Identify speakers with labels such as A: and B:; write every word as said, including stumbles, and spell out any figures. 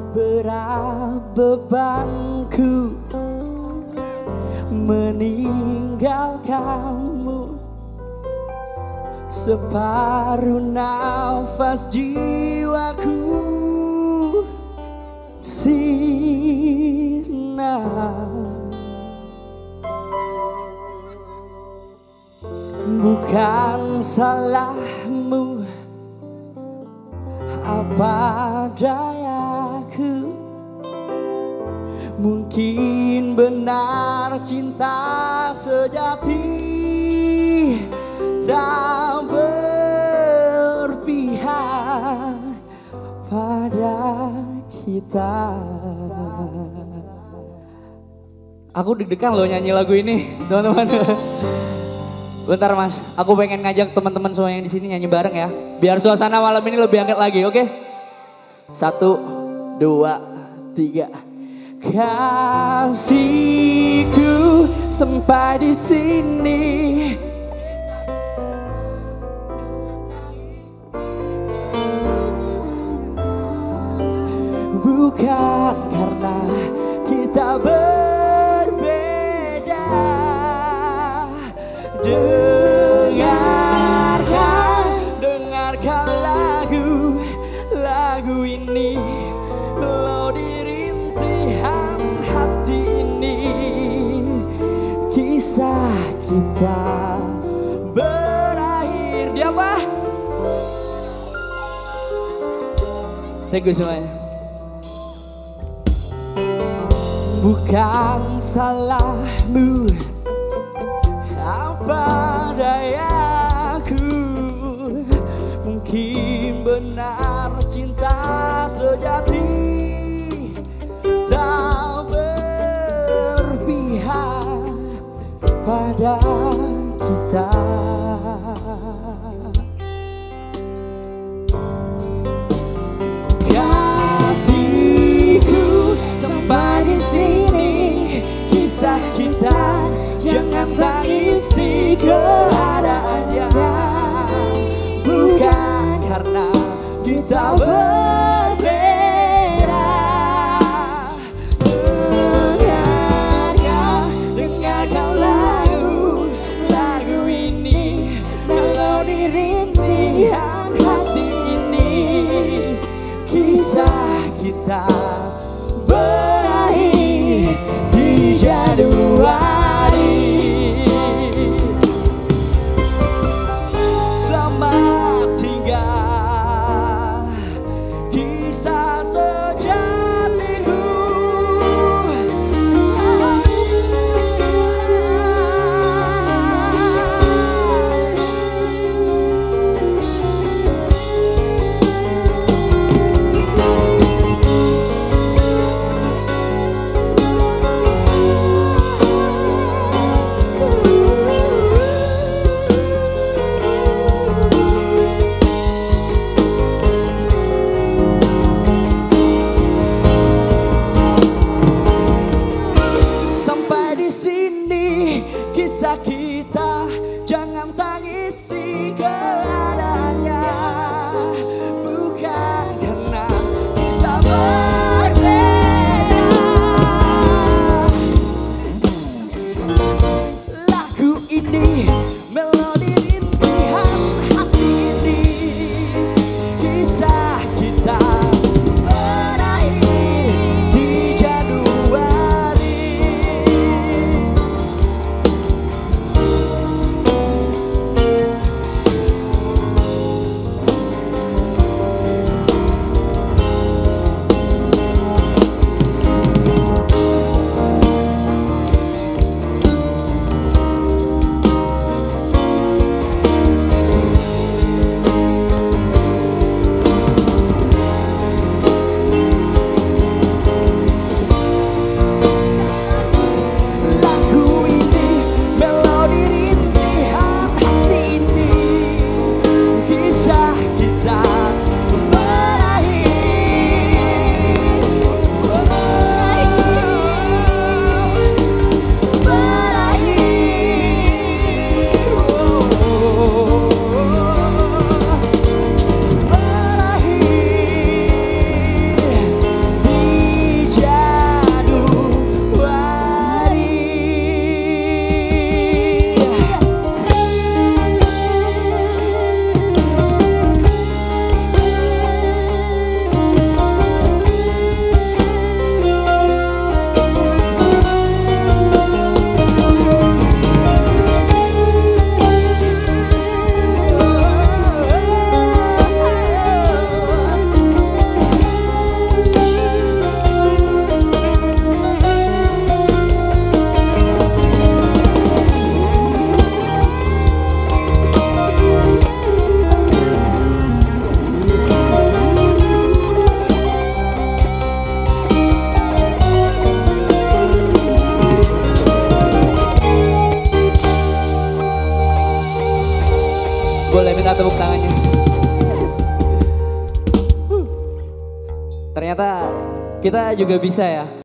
A: Berat bebanku meninggal kamu, separuh nafas jiwaku sirna. Bukan salahmu, apa dayaku. Mungkin benar cinta sejati tak berpihak pada kita. Aku deg-degan loh nyanyi lagu ini, teman-teman. Bentar Mas, aku pengen ngajak teman-teman semua yang di sini nyanyi bareng ya. Biar suasana malam ini lebih hangat lagi, oke? Satu, dua, tiga. Kasihku sampai di sini. Bukan karena kita berbeda. Dengarkan, dengarkan lagu, lagu ini, melodi rintihan hati ini. Kisah kita berakhir di apa? Thank you semuanya. Bukan salahmu, apa dayaku. Mungkin benar cinta sejati tak berpihak pada kita. Kasihku sampai di sini, kisah kita jangan tangisi keadaannya. Bukan karena kita berbeda. Dengarkan, dengarkan lagu, lagu ini, melodi rintihan hati ini. Kisah kita berakhir di Januari. Selamat tinggal kisah sejatiku. Kisah kita jangan tangisi keadaannya. Bukan karena kita berbeda. Lagu ini, melodi rintihan hati ini. Kisah kita berakhir di Januari. Boleh minta tepuk tangannya. Ternyata kita juga bisa ya.